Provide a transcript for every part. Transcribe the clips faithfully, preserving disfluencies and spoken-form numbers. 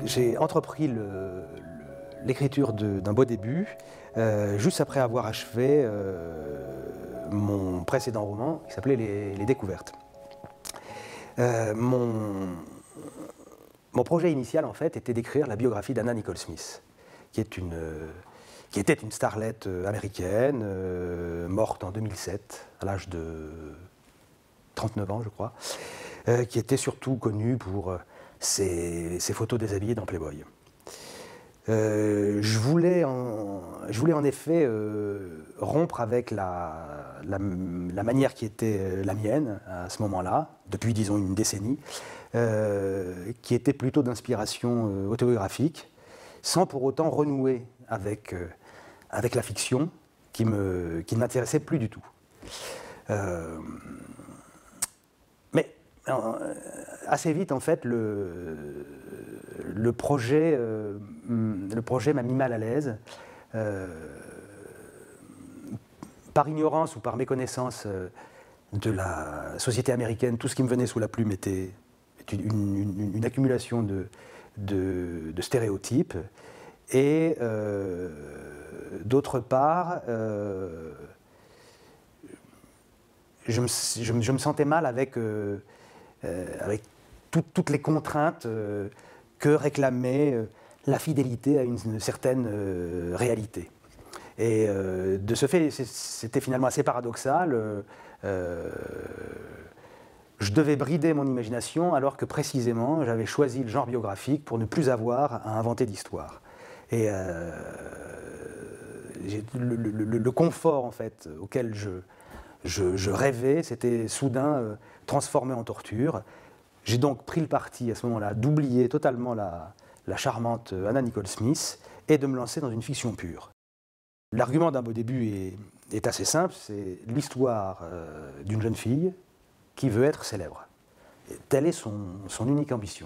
J'ai entrepris l'écriture d'un beau début, euh, juste après avoir achevé euh, mon précédent roman qui s'appelait les, les Découvertes. Euh, mon, mon projet initial, en fait, était d'écrire la biographie d'Anna Nicole Smith, qui, est une, qui était une starlette américaine, euh, morte en deux mille sept, à l'âge de trente-neuf ans, je crois, euh, qui était surtout connue pour ses, ses photos déshabillées dans Playboy. Euh, je, voulais en, je voulais en effet euh, rompre avec la, la, la manière qui était la mienne à ce moment-là, depuis disons une décennie, euh, qui était plutôt d'inspiration euh, autobiographique, sans pour autant renouer avec, euh, avec la fiction qui, me, qui ne m'intéressait plus du tout. Euh, mais euh, assez vite, en fait, le, le projet, euh, le projet m'a mis mal à l'aise. Euh, par ignorance ou par méconnaissance euh, de la société américaine, tout ce qui me venait sous la plume était, était une, une, une accumulation de, de, de stéréotypes. Et euh, d'autre part, euh, je, me, je, je me sentais mal avec, euh, euh, avec tout, toutes les contraintes euh, que réclamait euh, la fidélité à une, une certaine euh, réalité. Et euh, de ce fait, c'était finalement assez paradoxal. Euh, je devais brider mon imagination alors que précisément j'avais choisi le genre biographique pour ne plus avoir à inventer d'histoire. Et euh, le, le, le confort en fait, auquel je, je, je rêvais, c'était soudain euh, transformé en torture. J'ai donc pris le parti à ce moment-là d'oublier totalement la, la charmante Anna Nicole Smith et de me lancer dans une fiction pure. L'argument d'un beau début est, est assez simple, c'est l'histoire euh, d'une jeune fille qui veut être célèbre. Et telle est son, son unique ambition.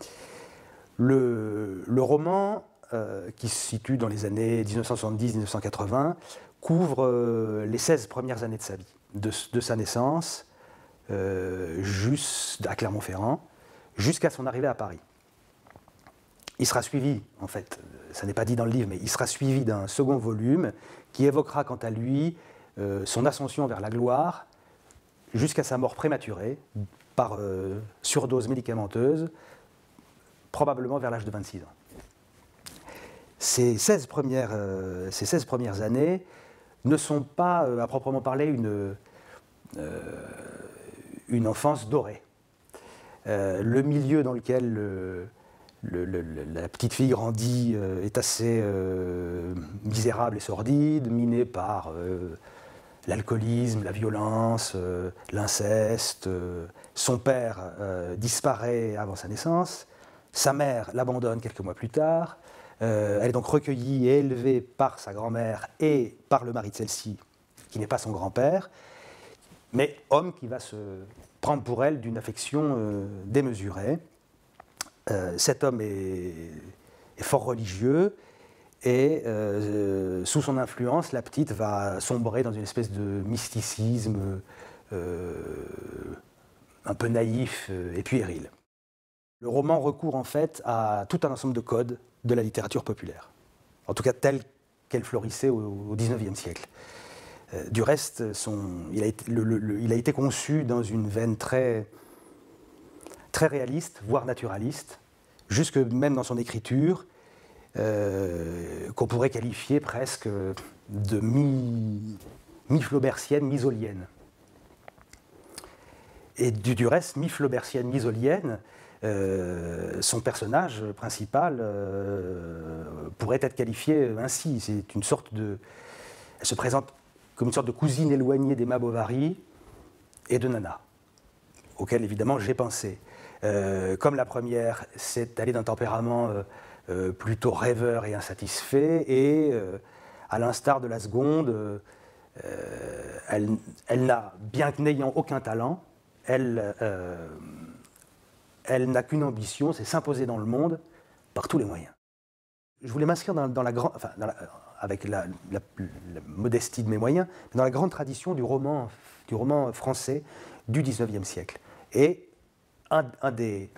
Le, le roman, euh, qui se situe dans les années mille neuf cent soixante-dix à mille neuf cent quatre-vingts, couvre euh, les seize premières années de sa vie, de, de sa naissance euh, juste à Clermont-Ferrand, jusqu'à son arrivée à Paris. Il sera suivi, en fait, ça n'est pas dit dans le livre, mais il sera suivi d'un second volume qui évoquera quant à lui euh, son ascension vers la gloire jusqu'à sa mort prématurée par euh, surdose médicamenteuse, probablement vers l'âge de vingt-six ans. Ces seize premières, euh, ces seize premières années ne sont pas, euh, à proprement parler, une, euh, une enfance dorée. Euh, le milieu dans lequel le, Le, le, la petite fille grandit euh, est assez euh, misérable et sordide, minée par euh, l'alcoolisme, la violence, euh, l'inceste. Euh, son père euh, disparaît avant sa naissance, sa mère l'abandonne quelques mois plus tard. Euh, elle est donc recueillie et élevée par sa grand-mère et par le mari de celle-ci, qui n'est pas son grand-père, mais homme qui va se prendre pour elle d'une affection euh, démesurée. Euh, cet homme est, est fort religieux et euh, sous son influence, la petite va sombrer dans une espèce de mysticisme euh, un peu naïf et puéril. Le roman recourt en fait à tout un ensemble de codes de la littérature populaire, en tout cas telle qu'elle florissait au, au dix-neuvième siècle. Euh, du reste, son, il, a été, le, le, il a été conçu dans une veine très... très réaliste, voire naturaliste, jusque même dans son écriture, euh, qu'on pourrait qualifier presque de mi, mi-flaubertienne, mi-zolienne. Et du, du reste, mi-flaubertienne, mi-zolienne, euh, son personnage principal euh, pourrait être qualifié ainsi. C'est une sorte de... Elle se présente comme une sorte de cousine éloignée d'Emma Bovary et de Nana, auquel évidemment j'ai pensé. Euh, comme la première, c'est elle est d'un tempérament euh, euh, plutôt rêveur et insatisfait, et euh, à l'instar de la seconde, euh, elle, elle n'a, bien que n'ayant aucun talent, elle, euh, elle n'a qu'une ambition, c'est s'imposer dans le monde par tous les moyens. Je voulais m'inscrire dans, dans la grande, enfin, dans la, avec la, la, la modestie de mes moyens, dans la grande tradition du roman, du roman français du dix-neuvième siècle. Et Un, un, des,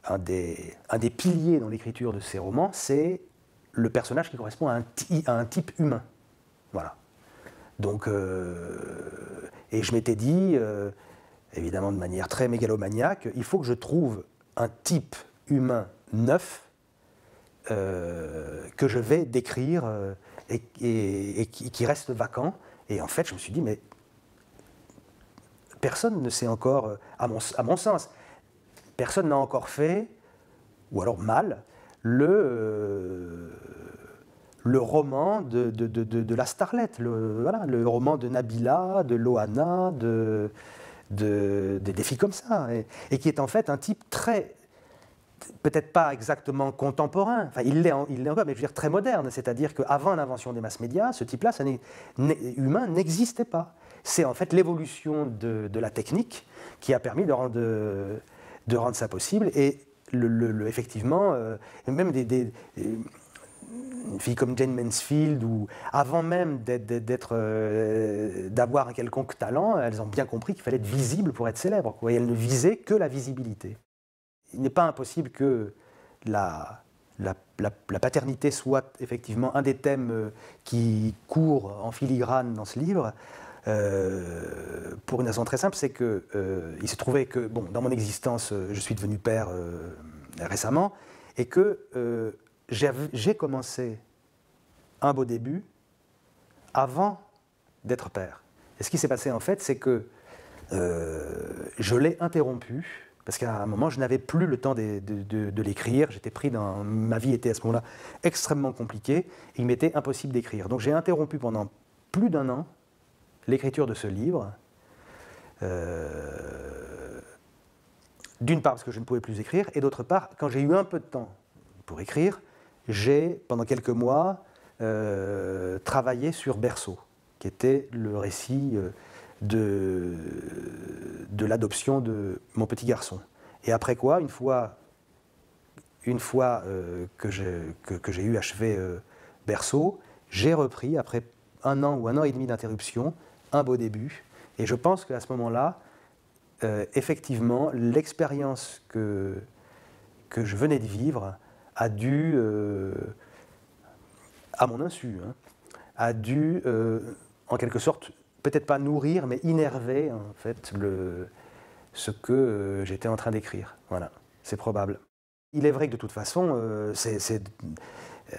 un, des, un des piliers dans l'écriture de ces romans, c'est le personnage qui correspond à un, à un type humain. Voilà. Donc, euh, et je m'étais dit, euh, évidemment de manière très mégalomaniaque, il faut que je trouve un type humain neuf euh, que je vais décrire euh, et, et, et qui, qui reste vacant. Et en fait, je me suis dit, mais personne ne sait encore, à mon, à mon sens, personne n'a encore fait, ou alors mal, le... Euh, le roman de, de, de, de la starlette, le, voilà, le roman de Nabila, de Loana, de, de, de, des filles comme ça, et, et qui est en fait un type très, peut-être pas exactement contemporain, enfin il l'est, il l'est encore, mais je veux dire très moderne, c'est-à-dire qu'avant l'invention des mass médias, ce type-là, ça n'est, humain, n'existait pas. C'est en fait l'évolution de, de la technique qui a permis de rendre, de rendre ça possible, et le, le, le, effectivement, euh, même des... des une fille comme Jane Mansfield, ou avant même d'être, euh, d'avoir un quelconque talent, elles ont bien compris qu'il fallait être visible pour être célèbre, quoi. Et elles ne visaient que la visibilité. Il n'est pas impossible que la, la, la, la paternité soit effectivement un des thèmes qui court en filigrane dans ce livre, euh, pour une raison très simple, c'est qu'il euh, se trouvait que, bon, dans mon existence, je suis devenu père euh, récemment, et que euh, j'ai commencé un beau début avant d'être père. Et ce qui s'est passé en fait, c'est que euh, je l'ai interrompu, parce qu'à un moment, je n'avais plus le temps de, de, de, de l'écrire. J'étais pris dans... Ma vie était à ce moment-là extrêmement compliquée, et il m'était impossible d'écrire. Donc j'ai interrompu pendant plus d'un an l'écriture de ce livre. Euh, d'une part parce que je ne pouvais plus écrire, et d'autre part, quand j'ai eu un peu de temps pour écrire, j'ai, pendant quelques mois, euh, travaillé sur Berceau, qui était le récit euh, de, de l'adoption de mon petit garçon. Et après quoi, une fois, une fois euh, que j'ai que, que j'ai eu achevé euh, Berceau, j'ai repris, après un an ou un an et demi d'interruption, un beau début. Et je pense qu'à ce moment-là, euh, effectivement, l'expérience que, que je venais de vivre a dû, euh, à mon insu, hein, a dû, euh, en quelque sorte, peut-être pas nourrir, mais innerver, en fait, le, ce que euh, j'étais en train d'écrire. Voilà, c'est probable. Il est vrai que de toute façon, euh, c'est, c'est, euh,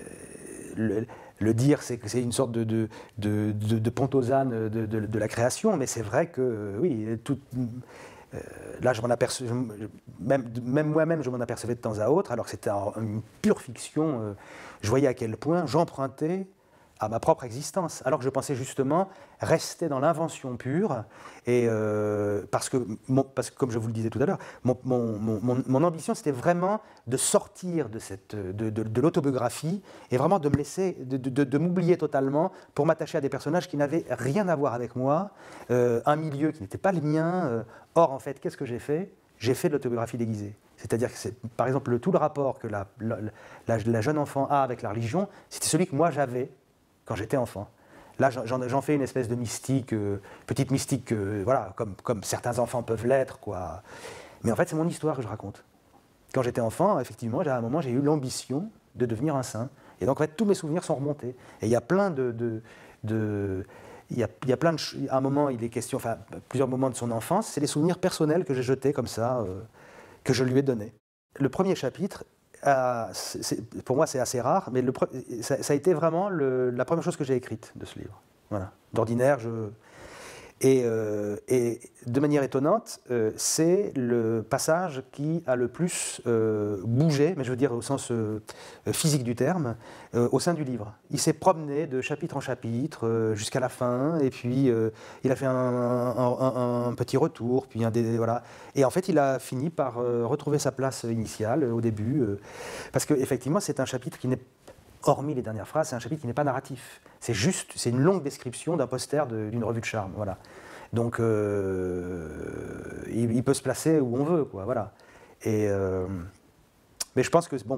le, le dire, c'est que c'est une sorte de, de, de, de, de Pontosane de, de, de la création, mais c'est vrai que, oui, tout... Euh, là, je m'en aperçois, même, même moi-même, je m'en apercevais de temps à autre, alors que c'était une pure fiction. Euh, je voyais à quel point j'empruntais à ma propre existence, alors que je pensais justement rester dans l'invention pure, et euh, parce, que, mon, parce que, comme je vous le disais tout à l'heure, mon, mon, mon, mon ambition, c'était vraiment de sortir de, cette, de, de, de l'autobiographie, et vraiment de me laisser, de, de, de m'oublier totalement, pour m'attacher à des personnages qui n'avaient rien à voir avec moi, euh, un milieu qui n'était pas le mien. Euh, or, en fait, qu'est-ce que j'ai fait ? J'ai fait de l'autobiographie déguisée. C'est-à-dire que, c'est, par exemple, le, tout le rapport que la, la, la, la jeune enfant a avec la religion, c'était celui que moi j'avais quand j'étais enfant. Là, j'en, j'en fais une espèce de mystique, euh, petite mystique, euh, voilà, comme, comme certains enfants peuvent l'être, quoi. Mais en fait, c'est mon histoire que je raconte. Quand j'étais enfant, effectivement, à un moment, j'ai eu l'ambition de devenir un saint. Et donc, en fait, tous mes souvenirs sont remontés. Et il y a plein de... de, de il, y a, il y a plein de... À un moment, il est question, enfin, plusieurs moments de son enfance, c'est les souvenirs personnels que j'ai jetés comme ça, euh, que je lui ai donnés. Le premier chapitre... Euh, c'est, pour moi, c'est assez rare, mais le, ça, ça a été vraiment le, la première chose que j'ai écrite de ce livre. Voilà. D'ordinaire, je... Et, euh, et de manière étonnante, euh, c'est le passage qui a le plus euh, bougé, mais je veux dire au sens euh, physique du terme, euh, au sein du livre. Il s'est promené de chapitre en chapitre euh, jusqu'à la fin, et puis euh, il a fait un, un, un, un petit retour, puis un des, voilà. Et en fait, il a fini par euh, retrouver sa place initiale au début, euh, parce qu'effectivement, c'est un chapitre qui n'est, hormis les dernières phrases, c'est un chapitre qui n'est pas narratif. C'est juste, c'est une longue description d'un poster de, d'une revue de charme, voilà. Donc, euh, il, il peut se placer où on veut, quoi, voilà. Et, euh, mais je pense que, bon,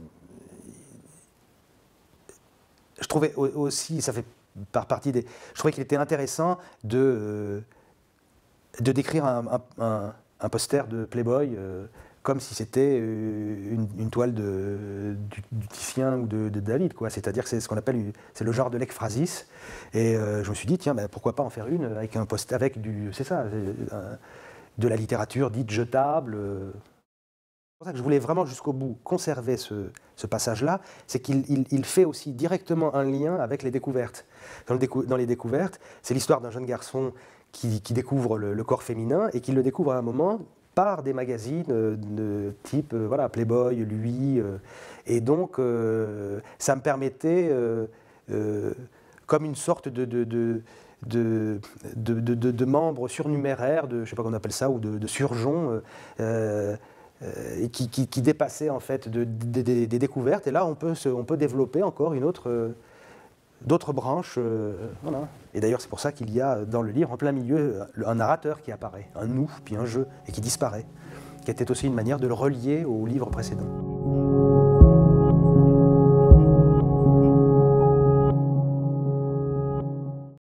je trouvais aussi, ça fait par partie des... Je trouvais qu'il était intéressant de, de décrire un, un, un poster de Playboy euh, comme si c'était une, une toile de, du, du Titien ou de, de David, quoi. C'est-à-dire que c'est ce qu'on appelle, c'est le genre de l'ekphrasis. Et euh, je me suis dit, tiens, ben, pourquoi pas en faire une avec un post, avec du, c'est ça, un, de la littérature dite jetable. C'est pour ça que je voulais vraiment jusqu'au bout conserver ce, ce passage-là, c'est qu'il il, il fait aussi directement un lien avec les découvertes. Dans, le décou dans les découvertes, c'est l'histoire d'un jeune garçon qui, qui découvre le, le corps féminin et qui le découvre à un moment par des magazines euh, de type euh, voilà, Playboy, Lui, euh, et donc euh, ça me permettait, euh, euh, comme une sorte de, de, de, de, de, de, de, de membre surnuméraire, de, je ne sais pas comment on appelle ça, ou de, de surgeon, euh, euh, qui, qui, qui dépassait en fait de, de, de, des découvertes, et là on peut, se, on peut développer encore une autre... Euh, d'autres branches, euh, voilà. Et d'ailleurs, c'est pour ça qu'il y a dans le livre, en plein milieu, un narrateur qui apparaît, un nous, puis un je, et qui disparaît, qui était aussi une manière de le relier au livre précédent.